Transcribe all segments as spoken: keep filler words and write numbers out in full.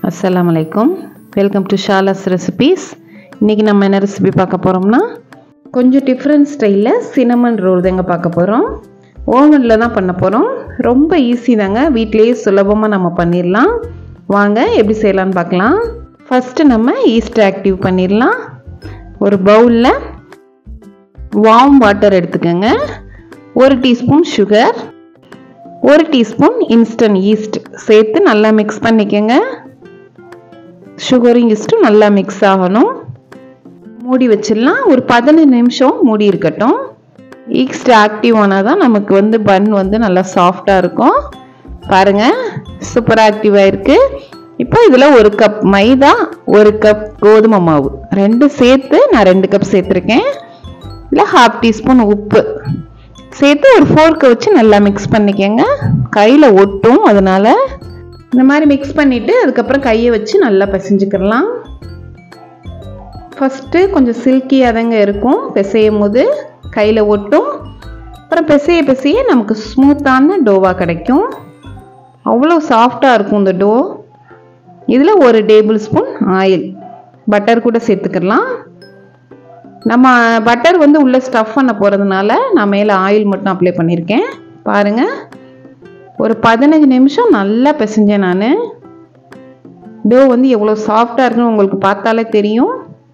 अस्सलाम वालेकुम welcome to ஷாலாஸ் recipes. இன்றைக்கி நம்ம என்ன ரெசிபி பார்க்க போகிறோம்னா கொஞ்சம் டிஃப்ரெண்ட் ஸ்டைலில் சினமன் ரோல் தாங்க பார்க்க போகிறோம். ஓவனில் தான் பண்ண போகிறோம். ரொம்ப ஈஸி தாங்க, வீட்டிலேயே சுலபமாக நம்ம பண்ணிடலாம். வாங்க எப்படி செய்யலான்னு பார்க்கலாம். ஃபஸ்ட்டு நம்ம ஈஸ்ட் ஆக்டிவ் பண்ணிடலாம். ஒரு பவுலில் வார்ம் வாட்டர் எடுத்துக்கோங்க. ஒரு டீஸ்பூன் சுகர், ஒரு டீஸ்பூன் இன்ஸ்டன்ட் ஈஸ்ட் சேர்த்து நல்லா மிக்ஸ் பண்ணிக்கோங்க. சுகரும் ஈஸ்ட்டும் நல்லா மிக்ஸ் ஆகணும். மூடி வச்சிடலாம். ஒரு பதினஞ்சு நிமிஷம் மூடி இருக்கட்டும். ஈஸ்ட் ஆக்டிவ் ஆனால் தான் நமக்கு வந்து பன் வந்து நல்லா சாஃப்டாக இருக்கும். பாருங்கள், சூப்பர் ஆக்டிவாக இருக்குது. இப்போ இதில் ஒரு கப் மைதா, ஒரு கப் கோதுமை மாவு ரெண்டு சேர்த்து நான் ரெண்டு கப் சேர்த்துருக்கேன். இல்லை ஹாஃப் டீஸ்பூன் உப்பு சேர்த்து ஒரு ஃபோர்க்கை வச்சு நல்லா மிக்ஸ் பண்ணிக்கோங்க. கையில் ஒட்டும், அதனால் இந்த மாதிரி மிக்ஸ் பண்ணிவிட்டு அதுக்கப்புறம் கையை வச்சு நல்லா பிசைஞ்சுக்கிடலாம். ஃபஸ்ட்டு கொஞ்சம் சில்கியாக தாங்க இருக்கும், பிசையும் போது கையில் ஒட்டும். அப்புறம் பிசைய பிசைய நமக்கு ஸ்மூத்தான டோவாக கிடைக்கும். அவ்வளோ சாஃப்டாக இருக்கும் இந்த டோ. இதில் ஒரு டேபிள் ஸ்பூன் ஆயில், பட்டர் கூட சேர்த்துக்கிடலாம். நம்ம பட்டர் வந்து உள்ளே ஸ்டஃப் பண்ண போகிறதுனால நான் மேலே ஆயில் மட்டும் அப்ளை பண்ணியிருக்கேன். பாருங்கள், ஒரு பதினஞ்சு நிமிஷம் நல்லா பிசைஞ்சேன் நான். டோ வந்து எவ்வளோ சாஃப்டாக இருக்குன்னு உங்களுக்கு பார்த்தாலே தெரியும்.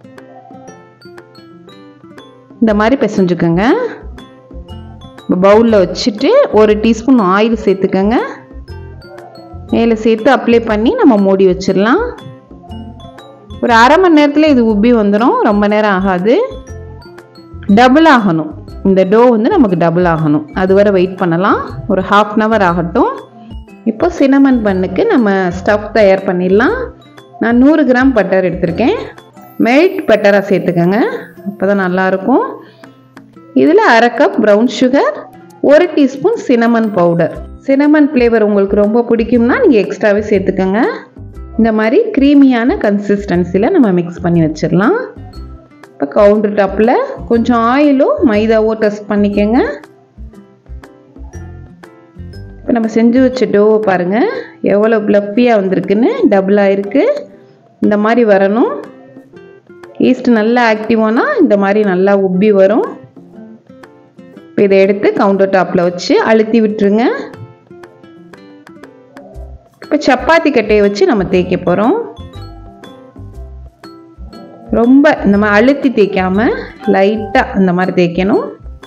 இந்த மாதிரி பிசைஞ்சுக்கோங்க. பவுலில் வச்சுட்டு ஒரு டீஸ்பூன் ஆயில் சேர்த்துக்கோங்க. மேலே சேர்த்து அப்ளை பண்ணி நம்ம மூடி வச்சிடலாம். ஒரு அரை மணி நேரத்தில் இது உப்பி வந்துடும், ரொம்ப நேரம் ஆகாது. டபுள் ஆகணும், இந்த டோ வந்து நமக்கு டபுள் ஆகணும், அது வரை வெயிட் பண்ணலாம். ஒரு ஹாஃப் அன் ஹவர் ஆகட்டும். இப்போ சினமன் பண்ணுக்கு நம்ம ஸ்டஃப் தயார் பண்ணிடலாம். நான் நூறு கிராம் பட்டர் எடுத்திருக்கேன். மெல்ட் பட்டராக சேர்த்துக்கோங்க, அப்போ தான் நல்லாயிருக்கும். இதில் அரை கப் ப்ரௌன் சுகர், ஒரு teaspoon cinnamon powder. Cinnamon flavour உங்களுக்கு ரொம்ப பிடிக்கும்னா நீங்கள் எக்ஸ்ட்ராவே சேர்த்துக்கோங்க. இந்த மாதிரி க்ரீமியான கன்சிஸ்டன்சியில் நம்ம மிக்ஸ் பண்ணி வச்சிடலாம். இப்போ கவுண்டர் டாப்பில் கொஞ்சம் ஆயிலோ மைதாவோ டெஸ்ட் பண்ணிக்கோங்க. இப்போ நம்ம செஞ்சு வச்ச டோவை பாருங்கள் எவ்வளோ ப்ளஃபியாக வந்திருக்குன்னு, டபுளாக இருக்குது. இந்த மாதிரி வரணும். ஈஸ்ட் நல்லா ஆக்டிவானா இந்த மாதிரி நல்லா உப்பி வரும். இப்போ இதை எடுத்து கவுண்டர் டாப்பில் வச்சு அழுத்தி விட்டுருங்க. இப்போ சப்பாத்தி கட்டையை வச்சு நம்ம தேய்க்க போகிறோம். ரொம்ப இந்த மாதிரி அழுத்தி தேய்க்காம லைட்டாக இந்த மாதிரி தேய்க்கணும்.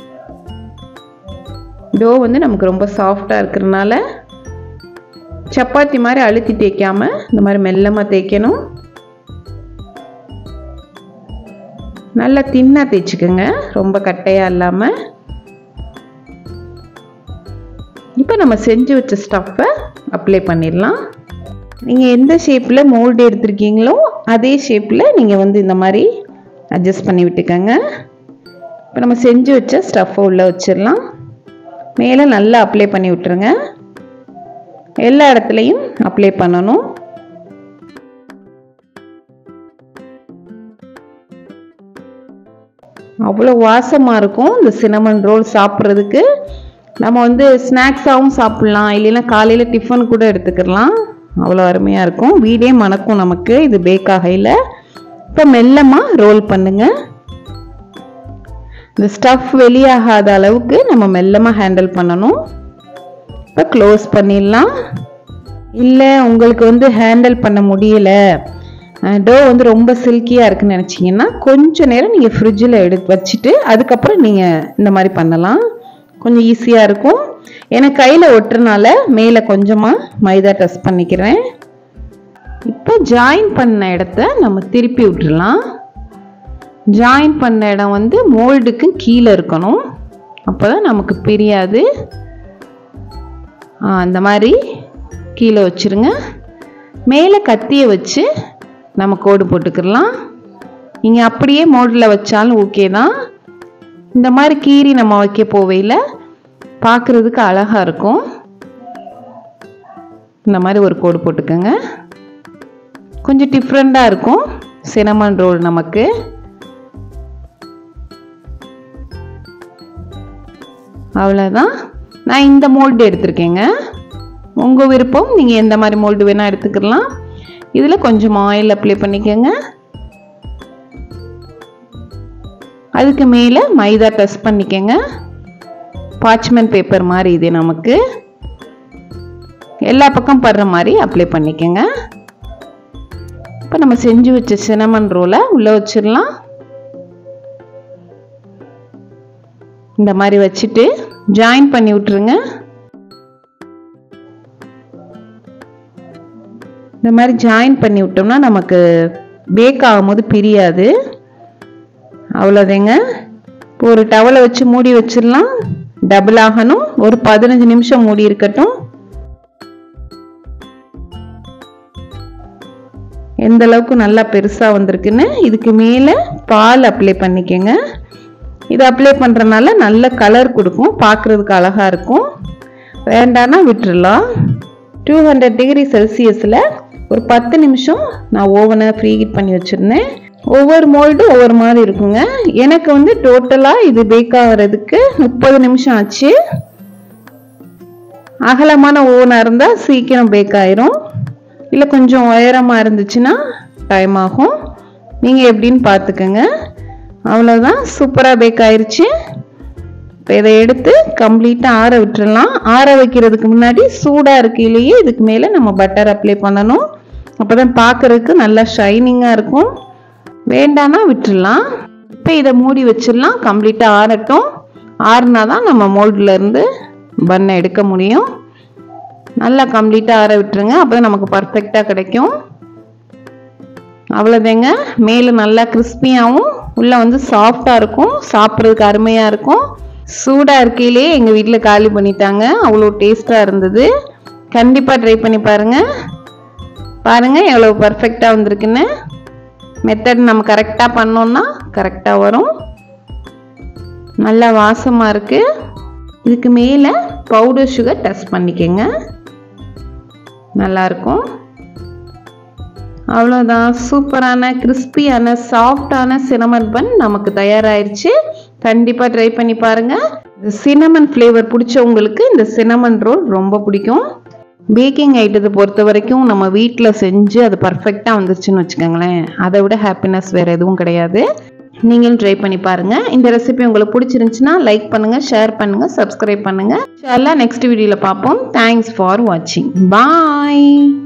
டோ வந்து நமக்கு ரொம்ப சாஃப்டாக இருக்கிறதுனால சப்பாத்தி மாதிரி அழுத்தி தேய்க்காம இந்த மாதிரி மெல்லமாக தேய்க்கணும். நல்லா தின்னாக தேய்ச்சிக்கோங்க, ரொம்ப கட்டையாக இல்லாமல். இப்போ நம்ம செஞ்சு வச்ச ஸ்டஃப்பை அப்ளை பண்ணிடலாம். நீங்கள் எந்த ஷேப்பில் மோல்டு எடுத்துருக்கீங்களோ அதே ஷேப்பில் நீங்கள் வந்து இந்த மாதிரி அட்ஜஸ்ட் பண்ணி விட்டுக்கோங்க. இப்போ நம்ம செஞ்சு வச்ச ஸ்டஃப்பை உள்ளே வச்சிடலாம். மேலே நல்லா அப்ளை பண்ணி விட்டுருங்க. எல்லா இடத்துலையும் அப்ளை பண்ணணும். அவ்வளோ வாசமாக இருக்கும் இந்த சினமன் ரோல் சாப்பிட்றதுக்கு. நம்ம வந்து ஸ்நாக்ஸாகவும் சாப்பிட்லாம், இல்லைன்னா காலையில் டிஃபன் கூட எடுத்துக்கலாம். அவ்வளோ அருமையாக இருக்கும், வீடே மணக்கும் நமக்கு இது பேக் ஆகையில். இப்போ மெல்லமாக ரோல் பண்ணுங்க. இந்த ஸ்டஃப் வெளியாகாத அளவுக்கு நம்ம மெல்லமாக ஹேண்டில் பண்ணணும். இப்போ க்ளோஸ் பண்ணிடலாம். இல்லை உங்களுக்கு வந்து ஹேண்டில் பண்ண முடியலை, டோ வந்து ரொம்ப சில்கியாக இருக்குன்னு நினச்சிங்கன்னா கொஞ்சம் நேரம் நீங்கள் ஃப்ரிட்ஜில் எடுத்து வச்சுட்டு அதுக்கப்புறம் நீங்கள் இந்த மாதிரி பண்ணலாம். கொஞ்சம் ஈஸியாக இருக்கும். எனக்கு கையில் ஒட்டுறனால மேலே கொஞ்சமாக மைதா டஸ்ட் பண்ணிக்கிறேன். இப்போ ஜாயின் பண்ண இடத்த நம்ம திருப்பி விட்டுடலாம். ஜாயின் பண்ண இடம் வந்து மோல்டுக்கு கீழே இருக்கணும், அப்போ தான் நமக்கு பிரியாது. அந்த மாதிரி கீழே வச்சுருங்க. மேலே கத்தியை வச்சு நம்ம கோடு போட்டுக்கிடலாம். நீங்கள் அப்படியே மோல்டில் வச்சாலும் ஓகே தான். இந்த மாதிரி கீறி நம்ம வைக்க போவையில் பார்க்குறதுக்கு அழகாக இருக்கும். இந்த மாதிரி ஒரு கோடு போட்டுக்கோங்க. கொஞ்சம் டிஃப்ரெண்ட்டாக இருக்கும் சினமன் ரோல் நமக்கு. அவ்வளோதான். நான் இந்த மோல்டு எடுத்திருக்கேங்க. உங்கள் விருப்பம், நீங்கள் எந்த மாதிரி மோல்டு வேணால் எடுத்துக்கலாம். இதில் கொஞ்சம் ஆயில் அப்ளை பண்ணிக்கோங்க. அதுக்கு மேலே மைதா டஸ்ட் பண்ணிக்கோங்க. பார்ச்மெண்ட் பேப்பர் மாதிரி இது நமக்கு எல்லா பக்கம் படுற மாதிரி அப்ளை பண்ணிக்கோங்க. இப்போ நம்ம செஞ்சு வச்ச சினமன் ரோலை உள்ளே வச்சிடலாம். இந்த மாதிரி வச்சுட்டு ஜாயின் பண்ணி விட்டுருங்க. இந்த மாதிரி ஜாயின் பண்ணி விட்டோம்னா நமக்கு பேக் ஆகும்போது பிரியாது. அவ்வளோதேங்க. இப்போ ஒரு டவலை வச்சு மூடி வச்சிடலாம். டபுள் ஆகணும். ஒரு பதினஞ்சு நிமிஷம் மூடி இருக்கட்டும். எந்த அளவுக்கு நல்லா பெருசாக வந்திருக்குன்னு இதுக்கு மேலே பால் அப்ளை பண்ணிக்கோங்க. இது அப்ளை பண்ணுறதுனால நல்ல கலர் கொடுக்கும், பார்க்குறதுக்கு அழகாக இருக்கும். வேண்டானா விட்டுடலாம். டூ ஹண்ட்ரட் டிகிரி செல்சியஸில் ஒரு பத்து நிமிஷம் நான் ஓவனை ப்ரீ ஹீட் பண்ணி வச்சுருந்தேன். ஒவ்வொரு மோல்டும் ஒவ்வொரு மாதிரி இருக்குங்க. எனக்கு வந்து டோட்டலாக இது பேக் ஆகிறதுக்கு முப்பது நிமிஷம் ஆச்சு. அகலமான ஓவனாக இருந்தால் சீக்கிரம் பேக் ஆயிரும். இல்லை கொஞ்சம் உயரமாக இருந்துச்சுன்னா டைம் ஆகும். நீங்கள் எப்படின்னு பார்த்துக்கோங்க. அவ்வளோதான், சூப்பராக பேக் ஆயிடுச்சு. இப்போ இதை எடுத்து கம்ப்ளீட்டாக ஆற விட்டுடலாம். ஆற வைக்கிறதுக்கு முன்னாடி சூடாக இருக்கையிலேயே இதுக்கு மேலே நம்ம பட்டர் அப்ளை பண்ணணும். அப்போ தான் பார்க்குறதுக்கு நல்லா ஷைனிங்காக இருக்கும். வேண்டானா விட்டுடலாம். இப்போ இதை மூடி வச்சிடலாம். கம்ப்ளீட்டாக ஆறட்டும். ஆறுனா தான் நம்ம மோல்டிலேருந்து பண்ணை எடுக்க முடியும். நல்லா கம்ப்ளீட்டாக ஆற விட்டுருங்க. அப்போ தான் நமக்கு பர்ஃபெக்டாக கிடைக்கும். அவ்வளோதாங்க. மேலே நல்லா கிறிஸ்பியாகவும் உள்ளே வந்து சாஃப்டாக இருக்கும். சாப்பிட்றதுக்கு அருமையாக இருக்கும். சூடாக இருக்கையிலே எங்கள் வீட்டில் காலி பண்ணிட்டாங்க. அவ்வளோ டேஸ்ட்டாக இருந்தது. கண்டிப்பாக ட்ரை பண்ணி பாருங்கள். பாருங்கள் எவ்வளோ பர்ஃபெக்டாக வந்திருக்குன்னு. மெத்தட் நம்ம கரெக்டாக பண்ணோன்னா கரெக்டாக வரும். நல்லா வாசமாக இருக்குது. இதுக்கு மேலே பவுடர் சுகர் டஸ்ட் பண்ணிக்கோங்க. நல்லாயிருக்கும். அவ்வளோதான், சூப்பரான கிறிஸ்பியான சாஃப்டான சினமன் பன் நமக்கு தயாராகிடுச்சு. கண்டிப்பாக ட்ரை பண்ணி பாருங்கள். சினமன் ஃப்ளேவர் பிடிச்சவங்களுக்கு இந்த சினமன் ரோல் ரொம்ப பிடிக்கும். பேக்கிங் ஐட்டத்தை பொறுத்த வரைக்கும் நம்ம வீட்டில் செஞ்சு அது பர்ஃபெக்டாக வந்துருச்சுன்னு வச்சுக்கோங்களேன், அதை விட ஹாப்பினஸ் வேறு எதுவும் கிடையாது. நீங்களும் ட்ரை பண்ணி பாருங்கள். இந்த ரெசிபி உங்களுக்கு பிடிச்சிருந்துச்சுன்னா லைக் பண்ணுங்கள், ஷேர் பண்ணுங்கள், சப்ஸ்கிரைப் பண்ணுங்கள். இன்ஷா அல்லாஹ் நெக்ஸ்ட் வீடியோவில் பார்ப்போம். தேங்க்ஸ் ஃபார் வாட்சிங். பாய்.